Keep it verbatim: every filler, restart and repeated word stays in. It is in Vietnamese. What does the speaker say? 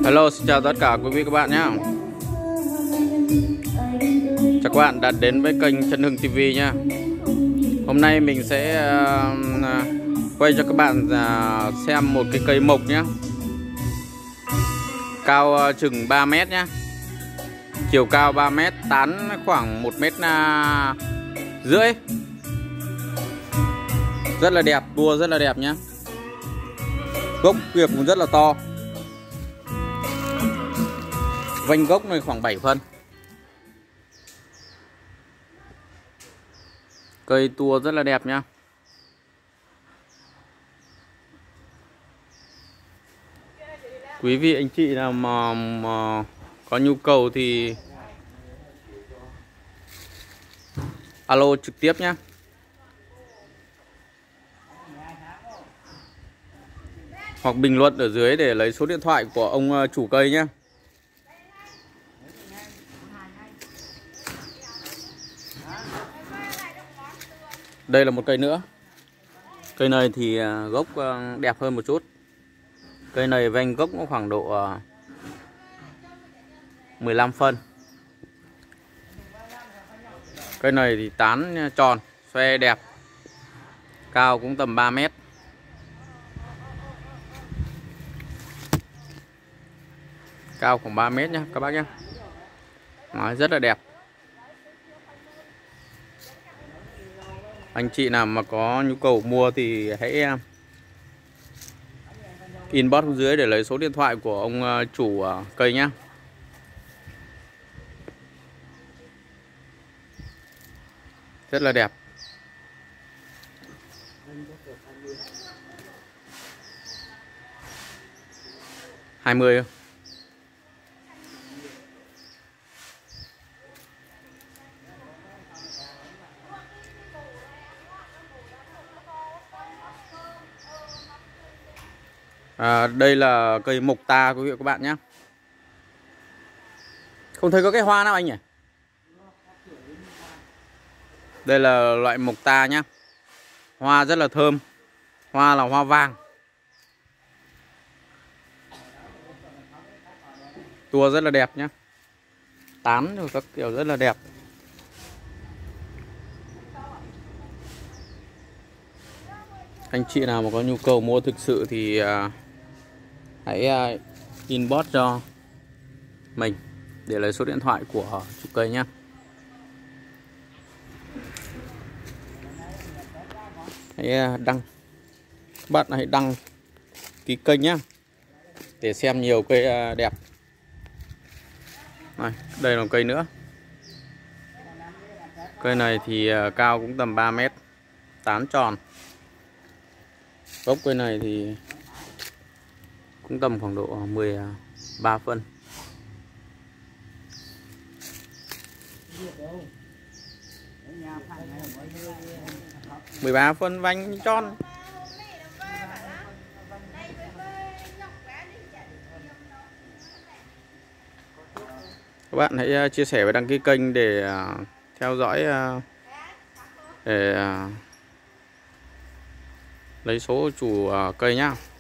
Hello, xin chào tất cả quý vị các bạn nhé. Chào các bạn đã đến với kênh Trần Hưng ti vi nhé. Hôm nay mình sẽ uh, quay cho các bạn uh, xem một cái cây mộc nhé. Cao uh, chừng ba mét nhé. Chiều cao ba mét, tán khoảng một mét uh, rưỡi. Rất là đẹp, tua rất là đẹp nhé. Gốc kia cũng rất là to. Vành gốc này khoảng bảy phân. Cây tua rất là đẹp nhá. Quý vị anh chị nào mà, mà có nhu cầu thì alo trực tiếp nhá. Hoặc bình luận ở dưới để lấy số điện thoại của ông chủ cây nhé. Đây là một cây nữa. Cây này thì gốc đẹp hơn một chút. Cây này vành gốc nó khoảng độ mười lăm phân. Cây này thì tán tròn, xoe đẹp. Cao cũng tầm ba mét. Cao khoảng ba mét nhá các bác nhé. Nói rất là đẹp. Anh chị nào mà có nhu cầu mua thì hãy inbox dưới để lấy số điện thoại của ông chủ cây nhé. Rất là đẹp. hai mươi. À, đây là cây mộc ta quý vị và các bạn nhé. Không thấy có cái hoa nào anh nhỉ? Đây là loại mộc ta nhé. Hoa rất là thơm. Hoa là hoa vàng. Tua rất là đẹp nhé. Tán rồi các kiểu rất là đẹp. Anh chị nào mà có nhu cầu mua thực sự thì uh, hãy uh, inbox cho mình để lấy số điện thoại của chủ cây nhé. Hãy uh, đăng các bạn hãy đăng ký kênh nhé để xem nhiều cây uh, đẹp. Này, đây là một cây nữa. Cây này thì uh, cao cũng tầm ba mét, tán tròn. Gốc cây này thì cũng tầm khoảng độ mười ba phân. mười ba phân vành tròn. Các bạn hãy chia sẻ và đăng ký kênh để theo dõi, để lấy số chủ cây nhá.